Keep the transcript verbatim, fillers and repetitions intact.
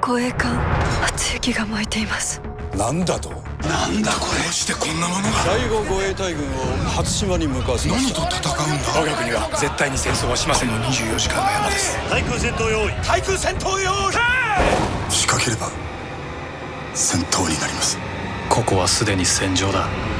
護衛艦、熱い気が燃えています。 なんだと？ なんだこれ。どうしてこんなものが。 第五護衛隊軍を初島に向かわせました。 何と戦うんだ。 我が国は絶対に戦争はしません。 このにじゅうよじかんの山です。 対空戦闘用意。 対空戦闘用意。仕掛ければ戦闘になります。 ここはすでに戦場だ。